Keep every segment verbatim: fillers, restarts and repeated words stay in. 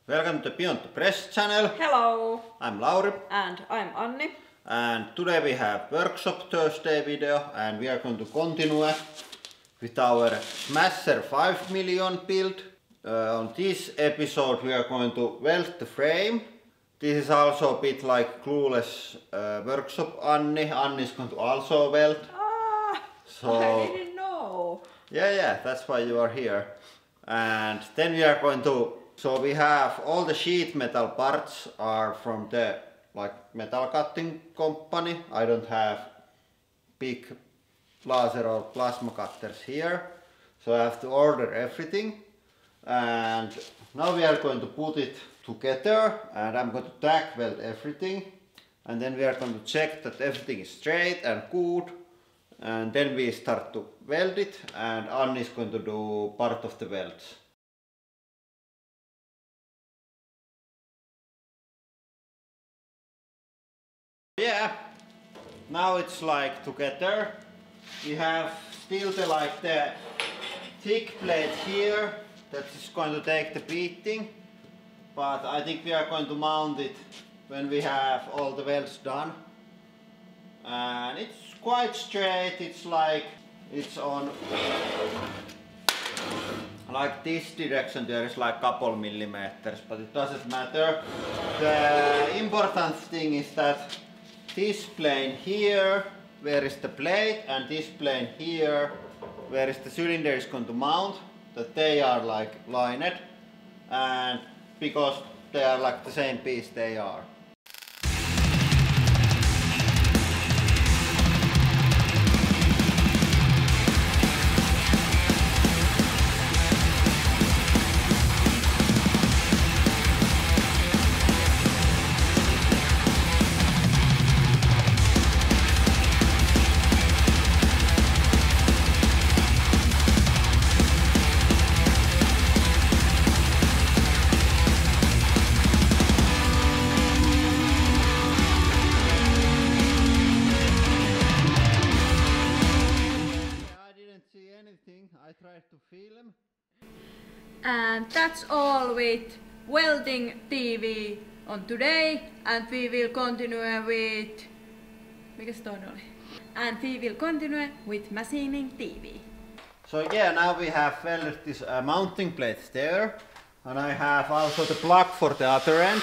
Welcome to Beyond the Press channel. Hello! I'm Lauri. And I'm Anni. And today we have workshop Thursday video and we are going to continue with our Smasher five million build. Uh, on this episode we are going to weld the frame. This is also a bit like clueless uh, workshop Anni. Anni is going to also weld. Ah! So, I didn't know. Yeah, yeah, that's why you are here. And then we are going to, so we have all the sheet metal parts are from the like metal cutting company. I don't have big laser or plasma cutters here, so I have to order everything. And now we are going to put it together and I'm going to tack weld everything. And then we are going to check that everything is straight and good. And then we start to weld it and Anni is going to do part of the welds. Yeah, now it's like together. We have still the like the thick plate here that is going to take the beating, but I think we are going to mount it when we have all the welds done. And it's quite straight, it's like it's on like this direction. There is like couple millimeters, but it doesn't matter. The important thing is that this plane here, where is the plate, and this plane here, where is the cylinder is going to mount, that they are like lined, and because they are like the same piece they are. I tried to film. And that's all with welding T V on today, and we will continue with mikäs toinen oli? And we will continue with machining T V. So yeah, now we have welded this uh, mounting plates there, and I have also the plug for the other end.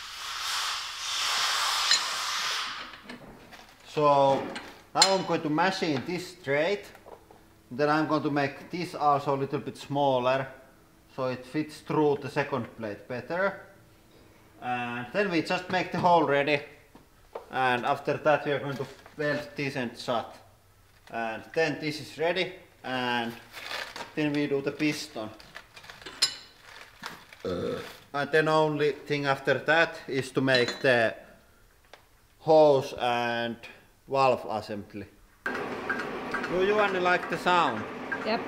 So now I'm going to machine this straight. Then I'm going to make this also a little bit smaller, so it fits through the second plate better. And then we just make the hole ready. And after that we are going to weld this end shut. And then this is ready, and then we do the piston. Uh. And then only thing after that is to make the hose and valve assembly. Do you only like the sound? Yep.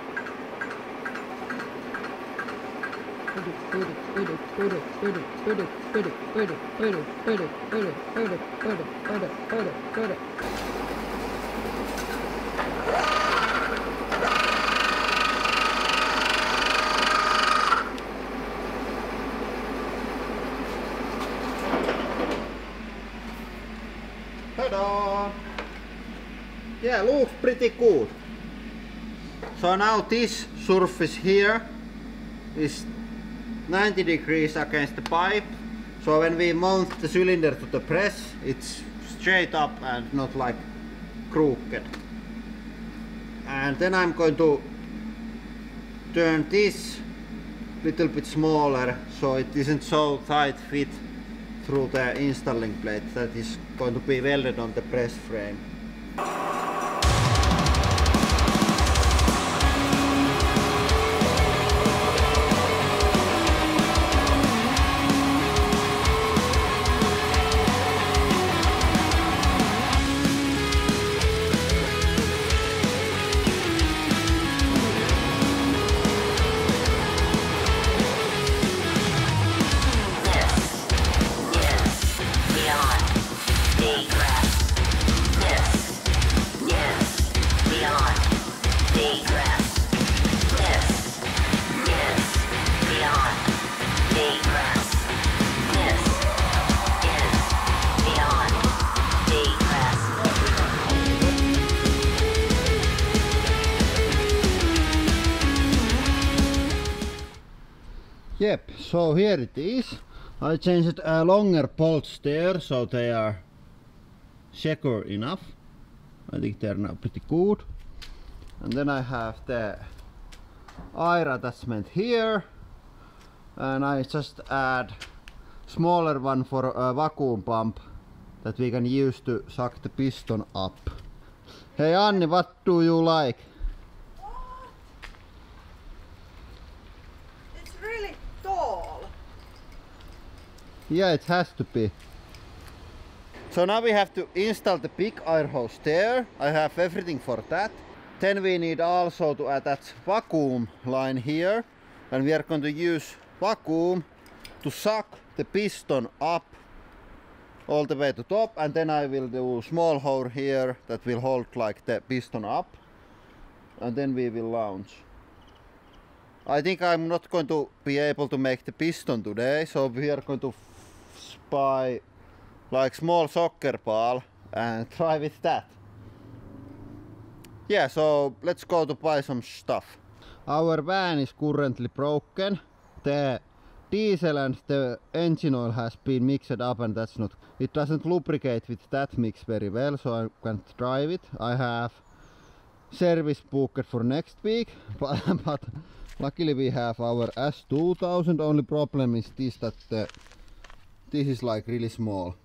Ta-da! Yeah, looks pretty good. So now this surface here is ninety degrees against the pipe. So when we mount the cylinder to the press, it's straight up and not like crooked. And then I'm going to turn this little bit smaller so it isn't so tight fit through the installing plate that is going to be welded on the press frame. This is beyond the grass. This So here it is. I changed a longer bolts there so they are secure enough. I think they're now pretty good. And then I have the air attachment here, and I just add smaller one for a vacuum pump that we can use to suck the piston up. Hey Anni, what do you like? What? It's really tall. Yeah, it has to be. So now we have to install the big air hose there. I have everything for that. Then we need also to attach vacuum line here, and we are going to use vacuum to suck the piston up all the way to top, and then I will do small hole here that will hold like the piston up, and then we will launch. I think I'm not going to be able to make the piston today, so we are going to buy like small soccer ball and try with that. Yeah, so let's go to buy some stuff. Our van is currently broken. The diesel and the engine oil has been mixed up, and that's not, it doesn't lubricate with that mix very well, so I can't drive it. I have service booked for next week, but, but luckily we have our S two thousand. Only problem is this, that the, this is like really small.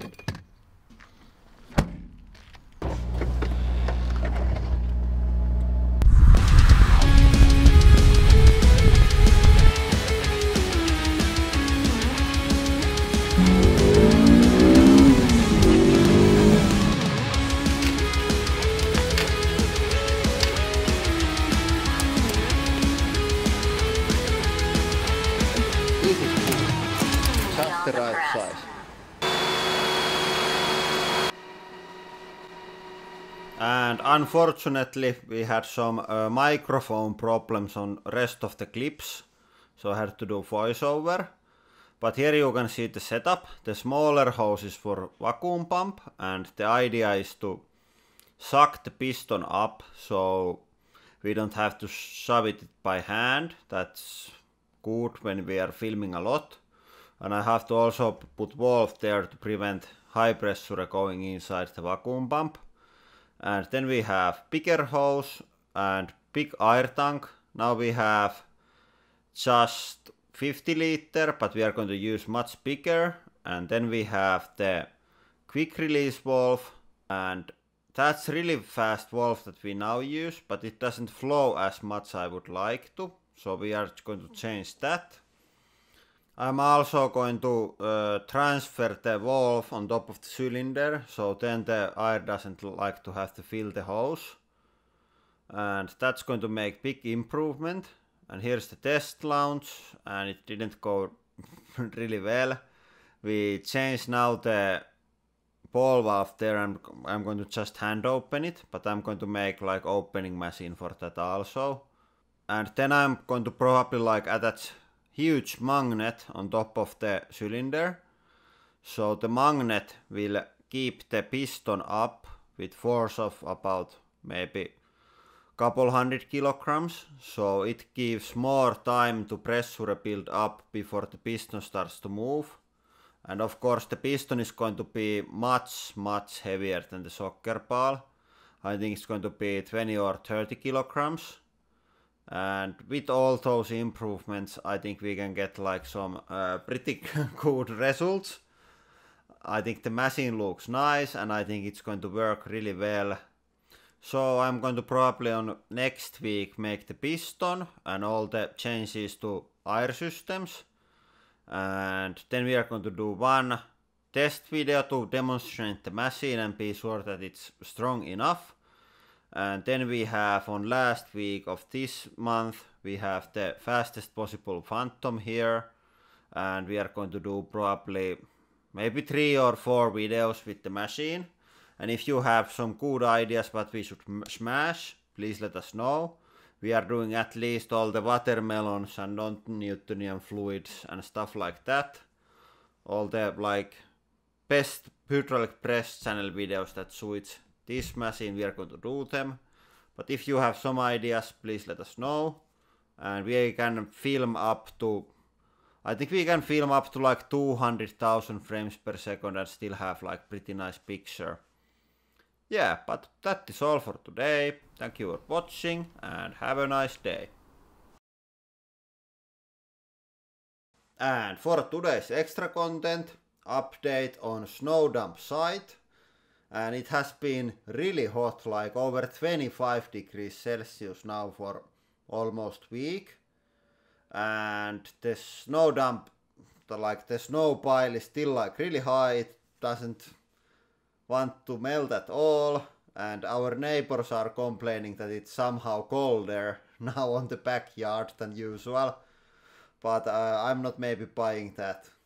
The right size. And unfortunately we had some uh, microphone problems on rest of the clips, so I had to do voiceover. But here you can see the setup. The smaller hose is for vacuum pump, and the idea is to suck the piston up so we don't have to shove it by hand. That's good when we are filming a lot. And I have to also put valve there to prevent high pressure going inside the vacuum pump. And then we have bigger hose and big air tank. Now we have just fifty liter, but we are going to use much bigger. And then we have the quick release valve, and that's really fast valve that we now use, but it doesn't flow as much I would like to. So we are going to change that. I'm also going to uh, transfer the valve on top of the cylinder, so then the air doesn't like to have to fill the hose. And that's going to make big improvement. And here's the test launch, and it didn't go really well. We changed now the ball valve there, and I'm going to just hand open it, but I'm going to make like opening machine for that also. And then I'm going to probably like attach huge magnet on top of the cylinder, so the magnet will keep the piston up with force of about maybe couple hundred kilograms, so it gives more time to pressure build up before the piston starts to move. And of course the piston is going to be much much heavier than the soccer ball. I think it's going to be twenty or thirty kilograms. And with all those improvements, I think we can get like some uh, pretty good results. I think the machine looks nice, and I think it's going to work really well. So I'm going to probably on next week make the piston and all the changes to air systems. And then we are going to do one test video to demonstrate the machine and be sure that it's strong enough. And then we have on last week of this month, we have the fastest possible Phantom here, and we are going to do probably maybe three or four videos with the machine. And if you have some good ideas what we should smash, please let us know. We are doing at least all the watermelons and non-Newtonian fluids and stuff like that. All the like best hydraulic press channel videos that suits this machine, we are going to do them. But if you have some ideas, please let us know. And we can film up to I think we can film up to like two hundred thousand frames per second and still have like pretty nice picture. Yeah, but that is all for today. Thank you for watching and have a nice day. And for today's extra content, update on snow dump site. And it has been really hot, like over twenty-five degrees Celsius now for almost week. And the snow dump, the, like the snow pile is still like really high. It doesn't want to melt at all. And our neighbors are complaining that it's somehow colder now on the backyard than usual. But uh, I'm not maybe buying that.